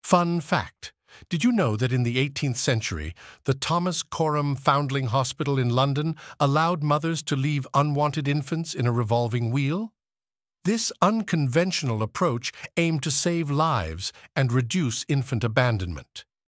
Fun fact. Did you know that in the 18th century, the Thomas Coram Foundling Hospital in London allowed mothers to leave unwanted infants in a revolving wheel? This unconventional approach aimed to save lives and reduce infant abandonment.